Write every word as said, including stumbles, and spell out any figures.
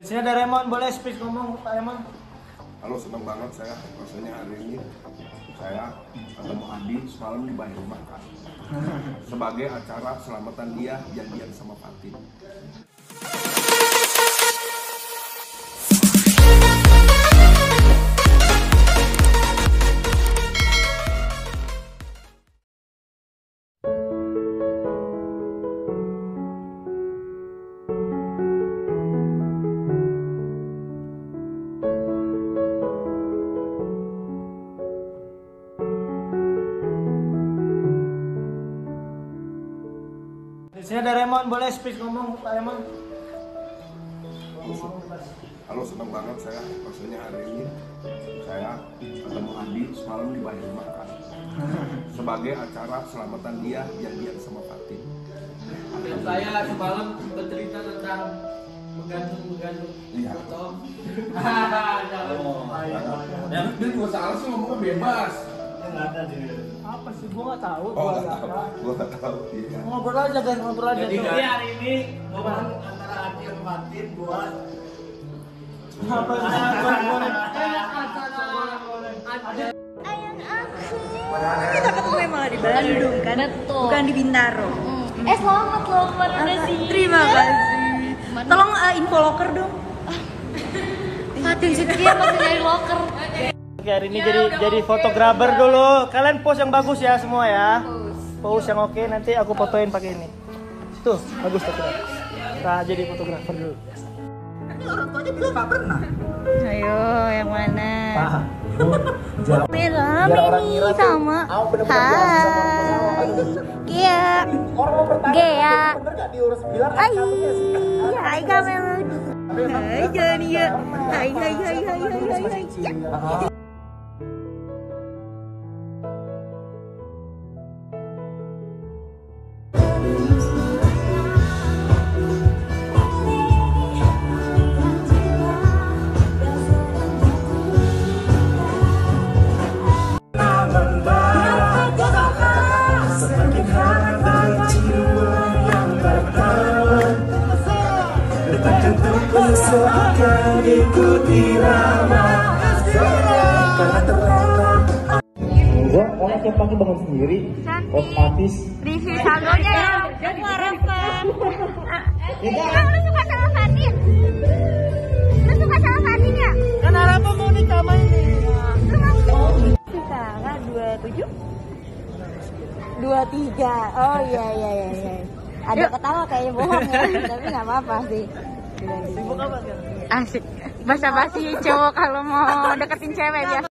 Di sini ada Raymond, boleh speech ngomong Pak Raymond? Halo, senang banget saya rasanya hari ini saya ketemu Adi semalam di Bayar Makan sebagai acara selamatan dia janjian sama Fatin. Di sini ada Raymond, boleh speech ngomong Pak Raymond? Halo, senang banget saya rasanya hari ini saya ketemu Adi semalam di Bayar Makan sebagai acara selamatan dia janjian sama Fatin. Dan saya semalam bercerita tentang menggantung-menggantung Iya. foto. Ya, dia juga salah sih ngomongnya bebas. Apa sih? Gua nggak tahu. Oh, Gua nggak nggak tahu, tahu. gua nggak tahu. Iya. Ngobrol aja guys, ngobrol aja. Jadi tuh. hari ini ngomong antara Adi sama Fatin buat Apa sih? Goreng-goreng. Kita ketemu malah di Bandung kan? Betul. Bukan di Bintaro. Hmm. Eh selamat loh kemarin sih. Terima kasih. Tolong uh, info loker dong. Fatin Sitria masih dari loker. Oke, hari ini jadi jadi fotografer dulu. Kalian pose yang bagus ya semua ya. Pose yang oke, nanti aku fotoin pakai ini. Tuh, bagus tuh. Nah, jadi fotografer dulu. Nanti orang tuanya bilang nggak pernah. Ayo, yang mana? Paham. Merah ini sama. Hai. Gia. Gia. Hai. Hai Kamel. Hai Jania. Hai hai hai hai hai hai hai. Seakan ikuti rama karena terlena. Gua orang tiap pagi bangun sendiri, otomatis. Review saldonya ya, dan harapan. Emang lu suka sama Fatin? Lu suka sama Fatin ya? Kan harapan mau nikah sama ini. Lu mau? Sekarang dua tujuh, dua tiga. Oh iya iya iya. iya. Ada ketawa kayaknya bohong ya, tapi nggak apa-apa sih. Sibuk apa kan? Asik. Basa-basi cowok kalau mau deketin cewek biasa.